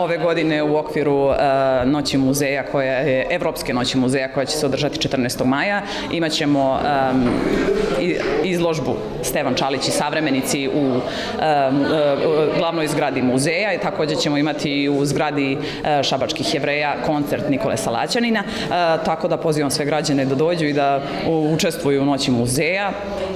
ove godine u okviru Noći muzeja, Evropske noći muzeja, koja će se održati 14. maja, imat ćemo izložbu Stevan Čalić i savremenici u glavnoj zgradi muzeja i također ćemo imati u zgradi šabačkih Jevreja koncert Nikole Salaćanina, tako da pozivam sve građane da dođu i da učestvuju u Noći muzeja.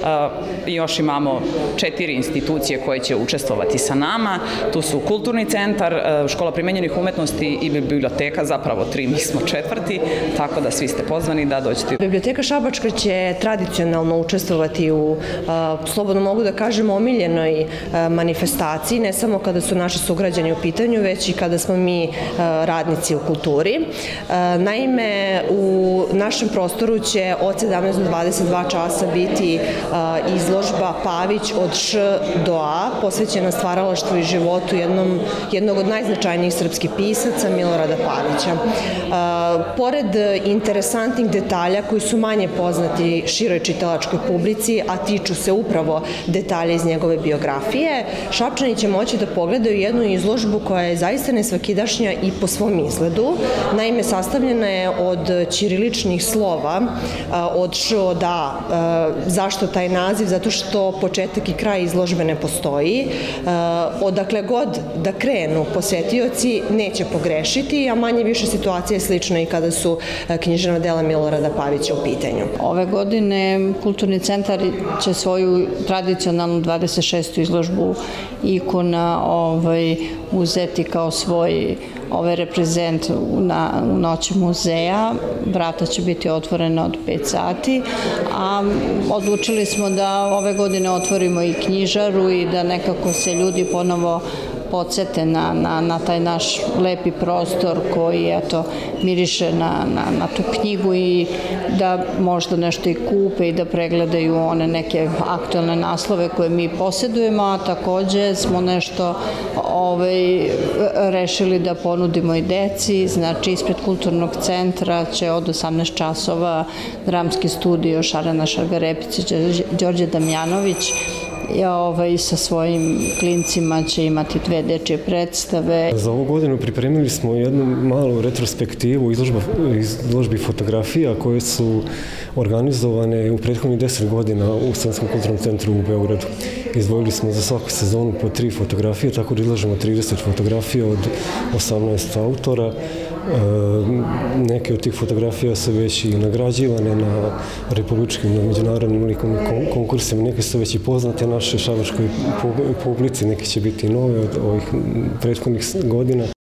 I još imamo 4 institucije koje će učestvovati sa nama. Tu su Kulturni centar, Škola primenjenih umetnosti i biblioteka, zapravo 3, mi smo 4, tako da svi ste pozvani da dođete. Biblioteka Šabačka će tradicionalno učestvovati u, slobodno mogu da kažem, omiljenoj manifestaciji, ne samo kada su naši sugrađani u pitanju, već i kada smo mi radnici u kulturi. Naime, u našem prostoru će od 17 do 22 časa biti izložba Pavić od Š do A, posvećena stvaralaštvu i životu jednog od najznačajnijih srpskih pisaca, Milorada Pavića. Pored interesantnih detalja koji su manje poznati široj čitalačkoj publici, a tiču se upravo detalja iz njegove biografije, Šapčani će moći da pogledaju jednu izložbu koja je zaista nesvakidašnja i po svom izgledu. Naime, sastavljena je od ćiriličnih slova, od Š od A. Zašto taj naziv? Zato što početak i kraj izložbe ne postoji. Odakle god da krenu posetioci neće pogrešiti, a manje više situacija je slična i kada su književna dela Milorada Pavića u pitanju. Ove godine Kulturni centar će svoju tradicionalnu 26. izložbu ikona uzeti kao svoj reprezent u Noći muzeja. Vrata će biti otvorena od 5 sati, a odlučili smo da ove godine otvorimo i knjižaru i da nekako se ljudi ponovo podsete na taj naš lepi prostor koji miriše na tu knjigu i da možda nešto i kupe i da pregledaju one neke aktualne naslove koje mi posjedujemo, a takođe smo nešto rešili da ponudimo i deci. Znači, ispred Kulturnog centra će od 18 časova dramski studio Šarana Šargarepić i Đorđe Damjanović sa svojim klincima će imati 2 dečje predstave. Za ovu godinu pripremili smo jednu malu retrospektivu izložbi fotografija koje su organizovane u prethodnih 10 godina u Sremskom kulturnom centru u Beogradu. Izdvojili smo za svaku sezonu po 3 fotografije, tako da izlažemo 30 fotografija od 18 autora. Neke od tih fotografija su već i nagrađivane na republičkim, na međunarodnim likovnim konkursima, neke su već i poznate našoj šabačkoj publici, neke će biti nove od ovih prethodnih godina.